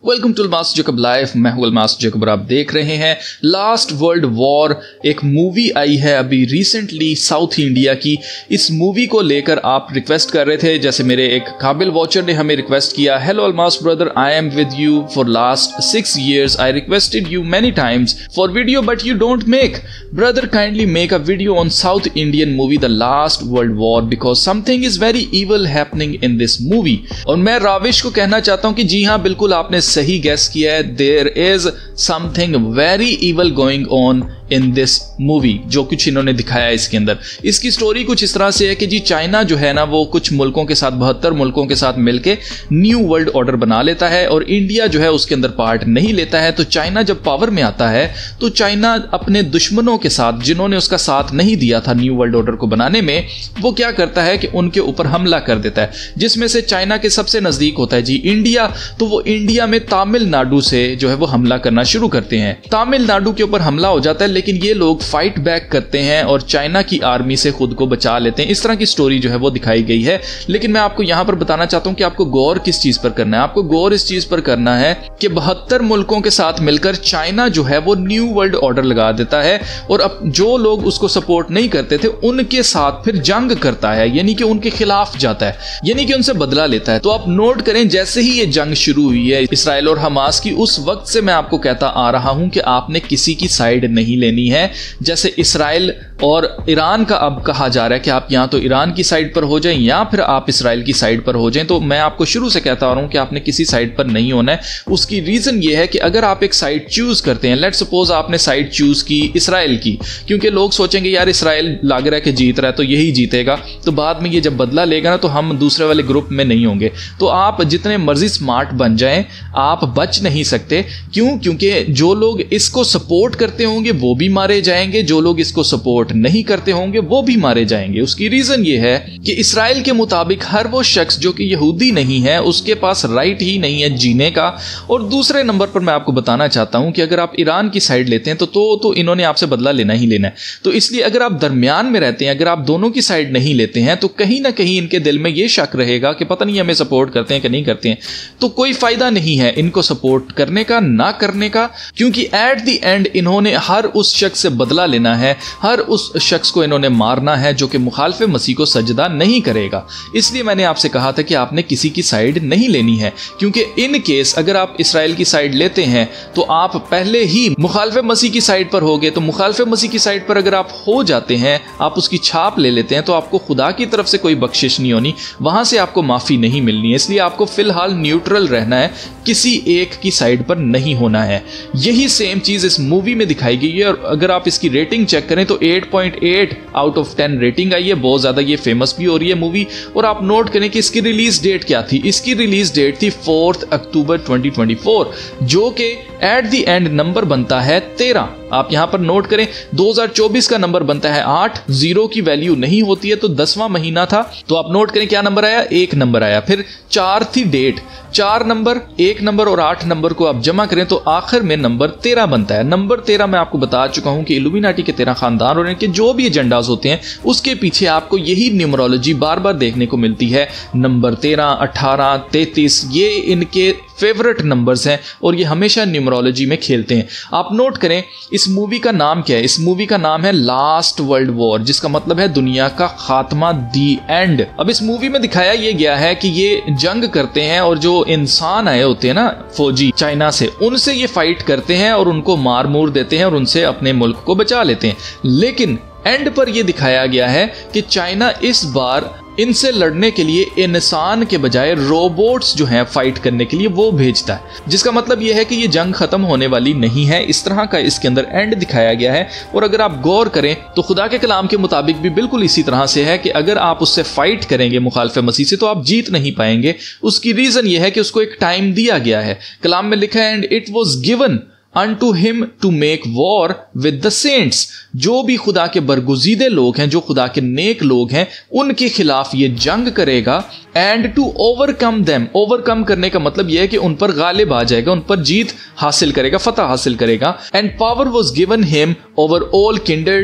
Welcome to Almas Jacob life. मैं हूं अल्मास जैकब और आप देख रहे हैं लास्ट वर्ल्ड वॉर। एक मूवी आई है अभी रिसेंटली साउथ इंडिया की। इस मूवी को लेकर आप रिक्वेस्ट कर रहे थे, जैसे मेरे एक काबिल वॉचर ने हमें रिक्वेस्ट किया, hello Almas brother, I am with you for last 6 years. I requested you many times for video but you don't make. Brother, kindly make a video on South Indian movie The Last World War because something is very evil happening in this movie. और मैं rubbish को कहना चाहता हूं कि जी हाँ, बिल्कुल आपने सही गैस किया है। There is something very evil going on in this movie. जो कुछ इन्होंने दिखाया है इसके अंदर, इसकी स्टोरी कुछ इस तरह से है कि जी चाइना जो है ना, वो कुछ मुल्कों के साथ 72 मुल्कों के साथ मिलके न्यू वर्ल्ड ऑर्डर बना लेता है और इंडिया जो है उसके अंदर पार्ट नहीं लेता है। तो चाइना जब पावर में आता है तो चाइना अपने दुश्मनों के साथ, जिन्होंने उसका साथ नहीं दिया था न्यू वर्ल्ड ऑर्डर को बनाने में, वो क्या करता है कि उनके ऊपर हमला कर देता है। जिसमें से चाइना के सबसे नजदीक होता है जी इंडिया। तो वो इंडिया में तमिलनाडु से जो है वो हमला करना शुरू करते हैं। तमिलनाडु के ऊपर हमला हो जाता है, लेकिन ये लोग फाइट बैक करते हैं और चाइना की आर्मी से खुद को बचा लेते हैं। इस तरह की स्टोरी जो है वो दिखाई गई है। लेकिन मैं आपको यहां पर बताना चाहता हूं कि आपको गौर किस चीज पर करना है। आपको गौर इस चीज पर करना है कि 72 मुल्कों के साथ मिलकर चाइना जो है वो न्यू वर्ल्ड ऑर्डर लगा देता है और अब जो लोग उसको सपोर्ट नहीं करते थे उनके साथ फिर जंग करता है, यानी कि उनके खिलाफ जाता है, यानी कि उनसे बदला लेता है। तो आप नोट करें, जैसे ही ये जंग शुरू हुई है इसराइल और हमास की, उस वक्त से मैं आपको कहता आ रहा हूं कि आपने किसी की साइड नहीं लेनी है। जैसे इसराइल और ईरान का अब कहा जा रहा है कि आप या तो ईरान की साइड पर हो जाएं या फिर आप इसराइल की साइड पर हो जाएं। तो मैं आपको शुरू से कहता आ रहा हूं कि आपने किसी साइड पर नहीं होना है। उसकी रीजन ये है कि अगर आप एक साइड चूज करते हैं, लेट्स सपोज आपने साइड चूज की इसराइल की, क्योंकि लोग सोचेंगे यार इसराइल लग रहा है कि जीत रहा है तो यही जीतेगा, तो बाद में ये जब बदला लेगा ना तो हम दूसरे वाले ग्रुप में नहीं होंगे। तो आप जितने मर्जी स्मार्ट बन जाएं, आप बच नहीं सकते। क्यों? क्योंकि जो लोग इसको सपोर्ट करते होंगे वो भी मारे जाएंगे, जो लोग इसको सपोर्ट नहीं करते होंगे वो भी मारे जाएंगे। उसकी रीजन ये है कि इसराइल के मुताबिक हर वो शख्स जो कि यहूदी नहीं है उसके पास राइट ही नहीं है जीने का। और दूसरे नंबर पर मैं आपको बताना चाहता हूं कि अगर आप ईरान की साइड लेते हैं तो इन्होंने आपसे बदला लेना ही लेना है। तो इसलिए अगर आप दरमियान में रहते हैं, अगर आप दोनों की साइड नहीं लेते हैं, तो कहीं ना कहीं इनके दिल में यह शक रहेगा कि पता नहीं हमें सपोर्ट करते हैं कि नहीं करते हैं। तो कोई फायदा नहीं है इनको सपोर्ट करने का, ना करने का, क्योंकि एट द एंड इन्होंने हर उस शख्स से बदला लेना है, हर उस शख्स को इन्होंने मारना है जो कि मुखालिफ मसीह को सजदा नहीं करेगा। इसलिए मैंने आपसे कहा था कि आपने किसी की साइड नहीं लेनी है, क्योंकि इन केस अगर आप इसराइल की साइड लेते हैं तो आप पहले ही मुखालिफ मसीह की साइड पर हो गए। तो मुखालिफ मसीह की साइड पर अगर आप हो जाते हैं, आप उसकी छाप ले लेते हैं, तो आपको खुदा की तरफ से कोई बख्शिश नहीं होनी, वहां से आपको माफी नहीं मिलनी है। इसलिए आपको फिलहाल न्यूट्रल रहना है, किसी एक की साइड पर नहीं होना है। यही सेम चीज इस मूवी में दिखाई गई है। और अगर आप इसकी रेटिंग चेक करें तो 8.8 आउट ऑफ 10 रेटिंग आई है। बहुत ज्यादा ये फेमस भी हो रही है मूवी। और आप नोट करें कि इसकी रिलीज डेट क्या थी। इसकी रिलीज डेट थी 4 अक्टूबर 2024, जो कि एट द एंड नंबर बनता है 13। आप यहां पर नोट करें, 2024 का नंबर बनता है 8, 0 की वैल्यू नहीं होती है, तो 10वां महीना था। तो आप नोट करें क्या नंबर आया, 1 नंबर आया। फिर 4 थी डेट, 4 नंबर, 1 नंबर और 8 नंबर को आप जमा करें तो आखिर में नंबर 13 बनता है। नंबर 13 मैं आपको बता चुका हूं कि इल्यूमिनाटी के 13 खानदान और इनके जो भी एजेंडाज होते हैं उसके पीछे आपको यही न्यूमरोलॉजी बार बार देखने को मिलती है। नंबर 13, 18, 33 ये इनके फेवरेट नंबर्स हैं और ये हमेशा न्यूमरोलॉजी में खेलते हैं। आप नोट करें इस मूवी का नाम क्या है। इस मूवी का नाम है लास्ट वर्ल्ड वॉर, जिसका मतलब है दुनिया का खात्मा, दी एंड। अब इस मूवी में दिखाया ये गया है कि ये जंग करते हैं और जो इंसान आए होते हैं ना फौजी चाइना से, उनसे ये फाइट करते हैं और उनको मार मूर देते हैं और उनसे अपने मुल्क को बचा लेते हैं। लेकिन एंड पर यह दिखाया गया है कि चाइना इस बार इनसे लड़ने के लिए इंसान के बजाय रोबोट्स जो हैं फाइट करने के लिए वो भेजता है, जिसका मतलब यह है कि ये जंग खत्म होने वाली नहीं है। इस तरह का इसके अंदर एंड दिखाया गया है। और अगर आप गौर करें तो खुदा के कलाम के मुताबिक भी बिल्कुल इसी तरह से है कि अगर आप उससे फाइट करेंगे मुखालिफ मसीह से तो आप जीत नहीं पाएंगे। उसकी रीजन यह है कि उसको एक टाइम दिया गया है। कलाम में लिखा है, and it was given unto him to make war with the saints। जो भी खुदा के बरगुजीदे लोग हैं, जो खुदा के नेक लोग हैं, उनके खिलाफ ये जंग करेगा। And to overcome them, overcome करने का मतलब यह है कि उन पर गालिब आ जाएगा, उन पर जीत हासिल करेगा, फतह हासिल करेगा। And power was given him over all kindreds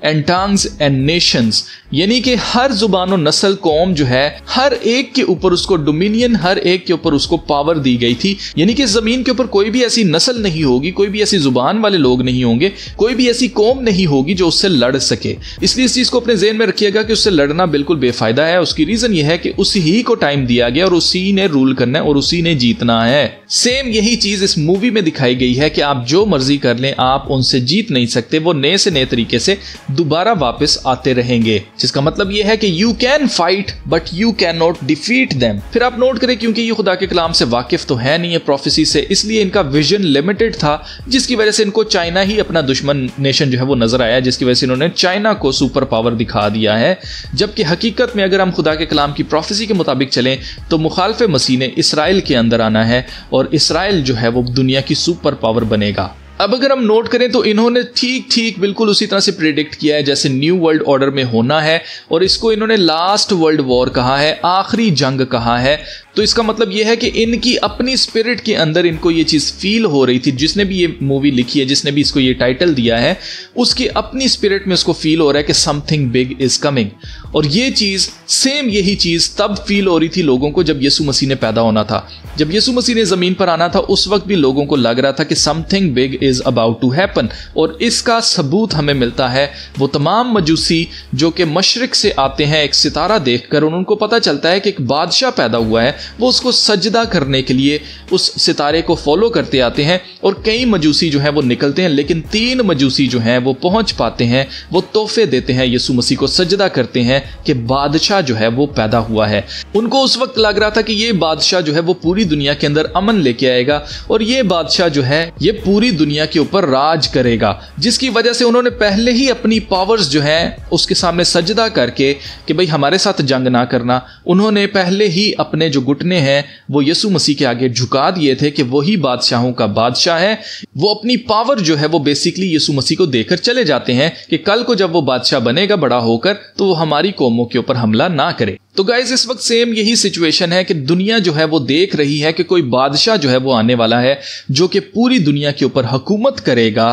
and tongues and nations, यानी कि हर जुबान और नस्ल कौम जो है हर एक के ऊपर उसको डोमिनियन, हर एक के ऊपर उसको पावर दी गई थी। यानी कि जमीन के ऊपर कोई भी ऐसी नस्ल नहीं होगी, कोई भी ऐसी जुबान वाले लोग नहीं होंगे, कोई भी ऐसी कौम नहीं होगी जो उससे लड़ सके। इसलिए इस चीज को अपने ज़हन में रखिएगा कि उससे लड़ना बिल्कुल बेफायदा है। उसकी रीजन यह है कि उसी ही को टाइम दिया गया और उसी ने रूल करना है और उसी ने जीतना है। सेम यही चीज इस मूवी में दिखाई गई है कि आप जो मर्जी कर लें, आप उनसे जीत नहीं सकते। वो नए से नए तरीके से दोबारा वापस आते रहेंगे, जिसका मतलब यह है कि you can fight but you can not defeat them. फिर आप नोट करें, क्योंकि ये खुदा के कलाम से वाकिफ तो है नहीं है, प्रोफेसी से, इसलिए इनका विजन लिमिटेड था, जिसकी वजह से इनको चाइना ही अपना दुश्मन नेशन जो है वो नजर आया, जिसकी वजह से इन्होंने चाइना को सुपर पावर दिखा दिया है। जबकि हकीकत में अगर हम खुदा के कलाम की प्रोफेसी के मुताबिक चलें तो मुखालिफ मसीह ने इसराइल के अंदर आना है और इसराइल जो है वो दुनिया की सुपर पावर बनेगा। अब अगर हम नोट करें तो इन्होंने ठीक बिल्कुल उसी तरह से प्रेडिक्ट किया है जैसे न्यू वर्ल्ड ऑर्डर में होना है, और इसको इन्होंने लास्ट वर्ल्ड वॉर कहा है, आखिरी जंग कहा है। तो इसका मतलब यह है कि इनकी अपनी स्पिरिट के अंदर इनको ये चीज़ फील हो रही थी। जिसने भी ये मूवी लिखी है, जिसने भी इसको ये टाइटल दिया है, उसकी अपनी स्पिरिट में उसको फील हो रहा है कि समथिंग बिग इज कमिंग। और ये चीज़ सेम यही चीज़ तब फील हो रही थी लोगों को जब यीशु मसीह ने पैदा होना था। जब यीशु मसीह ने ज़मीन पर आना था उस वक्त भी लोगों को लग रहा था कि something big is about to happen. और इसका सबूत हमें मिलता है वो तमाम मजूसी जो कि मशरिक से आते हैं एक सितारा देखकर, और उनको पता चलता है कि एक बादशाह पैदा हुआ है, वो उसको सजदा करने के लिए उस सितारे को फॉलो करते आते हैं। और कई मजूसी जो हैं वो निकलते हैं, लेकिन 3 मजूसी जो हैं वो पहुंच पाते हैं, वो तोहफे देते हैं, यीशु मसीह को सजदा करते हैं कि बादशाह जो है वो पैदा हुआ है। उनको उस वक्त लग रहा था कि ये बादशाह जो है वो पूरी दुनिया के अंदर अमन लेके आएगा और ये बादशाह जो है ये पूरी दुनिया के ऊपर राज करेगा, जिसकी वजह से उन्होंने पहले ही अपनी पावर्स जो है उसके सामने सजदा करके कि भाई हमारे साथ जंग ना करना, उन्होंने पहले ही अपने जो घुटने हैं वो यीशु मसीह के आगे झुका दिए थे कि वही बादशाहों का बादशाह है। वो अपनी पावर जो है वो बेसिकली यीशु मसीह को देकर चले जाते हैं कि कल को जब वो बादशाह बनेगा बड़ा होकर तो वो हमारी कौमों के ऊपर हमला ना करे। तो गाइज इस वक्त सेम यही सिचुएशन है कि दुनिया जो है वो देख रही है कि कोई बादशाह जो है वो आने वाला है जो कि पूरी दुनिया के ऊपर हुकूमत करेगा,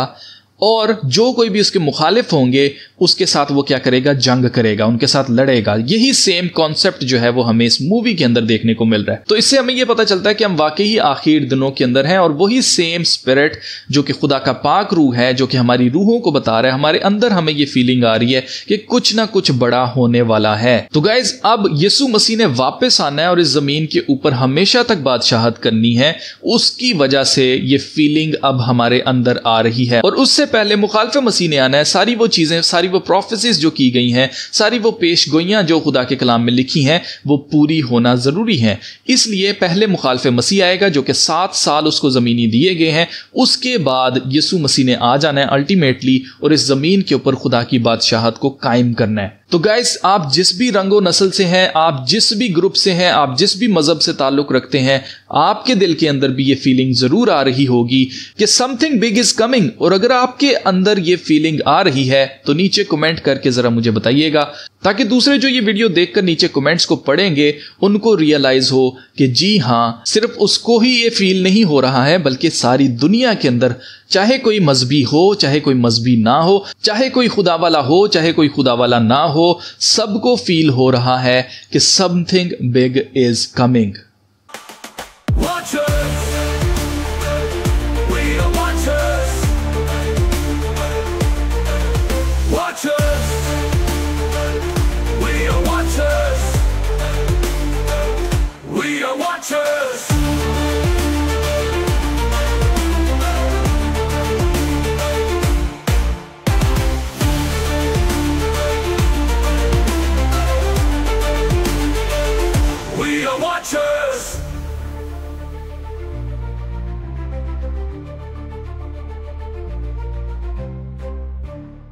और जो कोई भी उसके मुखालिफ होंगे उसके साथ वो क्या करेगा, जंग करेगा, उनके साथ लड़ेगा। यही सेम कॉन्सेप्ट जो है वो हमें इस मूवी के अंदर देखने को मिल रहा है। तो इससे हमें ये पता चलता है कि हम वाकई ही आखिर दिनों के अंदर हैं, और वही सेम स्पिरिट जो कि खुदा का पाक रूह है, जो कि हमारी रूहों को बता रहा है, हमारे अंदर हमें ये फीलिंग आ रही है कि कुछ ना कुछ बड़ा होने वाला है। तो गाइज अब यीशु मसीह ने वापस आना है और इस जमीन के ऊपर हमेशा तक बादशाहत करनी है। उसकी वजह से ये फीलिंग अब हमारे अंदर आ रही है, और उससे पहले मुखालिफ मसीह ने आना है। सारी वो चीजें, सारी वो प्रोफेसीज जो की गई हैं, सारी वो पेशगोइयां जो खुदा के कलाम में लिखी हैं, वो पूरी होना जरूरी है। इसलिए पहले मुखालिफ मसीह आएगा जो कि 7 साल उसको जमीनी दिए गए हैं। उसके बाद यीशु मसीह ने आ जाना है अल्टीमेटली और इस जमीन के ऊपर खुदा की बादशाहत को कायम करना है। तो गाइस आप जिस भी रंगो नस्ल से हैं, आप जिस भी ग्रुप से हैं, आप जिस भी मजहब से ताल्लुक रखते हैं, आपके दिल के अंदर भी ये फीलिंग जरूर आ रही होगी कि समथिंग बिग इज कमिंग। और अगर आपके अंदर ये फीलिंग आ रही है तो नीचे कमेंट करके जरा मुझे बताइएगा, ताकि दूसरे जो ये वीडियो देखकर नीचे कमेंट्स को पढ़ेंगे उनको रियलाइज हो कि जी हाँ, सिर्फ उसको ही ये फील नहीं हो रहा है बल्कि सारी दुनिया के अंदर, चाहे कोई मजहबी हो, चाहे कोई मजहबी ना हो, चाहे कोई खुदा वाला हो, चाहे कोई खुदा वाला ना हो, सबको फील हो रहा है कि समथिंग बिग इज कमिंग।